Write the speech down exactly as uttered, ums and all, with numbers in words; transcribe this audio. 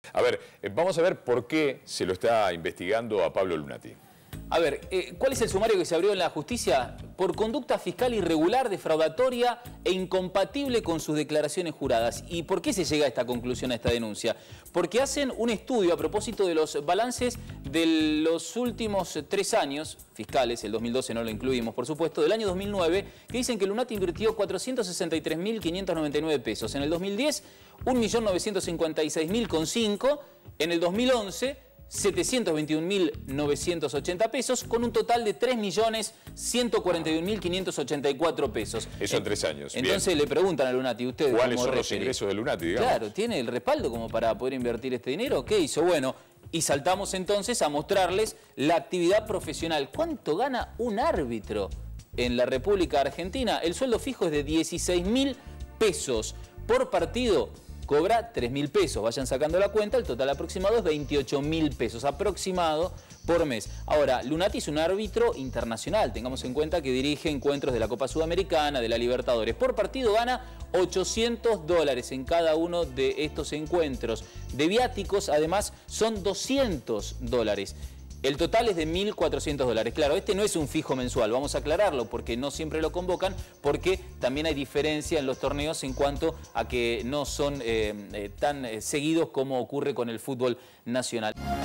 A ver, eh, vamos a ver por qué se lo está investigando a Pablo Lunati. A ver, eh, ¿cuál es el sumario que se abrió en la justicia? Por conducta fiscal irregular, defraudatoria e incompatible con sus declaraciones juradas. ¿Y por qué se llega a esta conclusión, a esta denuncia? Porque hacen un estudio a propósito de los balances de los últimos tres años fiscales, el dos mil doce no lo incluimos, por supuesto, del año dos mil nueve, que dicen que Lunati invirtió cuatrocientos sesenta y tres mil quinientos noventa y nueve pesos. En el dos mil diez, un millón novecientos cincuenta y seis mil con cinco. En el dos mil once... setecientos veintiún mil novecientos ochenta pesos, con un total de tres millones ciento cuarenta y un mil quinientos ochenta y cuatro pesos. Eso en tres años. Entonces Bien. Le preguntan a Lunati, ¿usted ¿cuáles son los ingresos de Lunati, digamos? Claro, ¿tiene el respaldo como para poder invertir este dinero? ¿Qué hizo? Bueno, y saltamos entonces a mostrarles la actividad profesional. ¿Cuánto gana un árbitro en la República Argentina? El sueldo fijo es de dieciséis mil pesos por partido. Cobra tres mil pesos, vayan sacando la cuenta, el total aproximado es veintiocho mil pesos aproximado por mes. Ahora, Lunati es un árbitro internacional, tengamos en cuenta que dirige encuentros de la Copa Sudamericana, de la Libertadores. Por partido gana ochocientos dólares en cada uno de estos encuentros. De viáticos, además, son doscientos dólares. El total es de mil cuatrocientos dólares. Claro, este no es un fijo mensual, vamos a aclararlo, porque no siempre lo convocan, porque también hay diferencia en los torneos en cuanto a que no son eh, eh, tan eh, seguidos como ocurre con el fútbol nacional.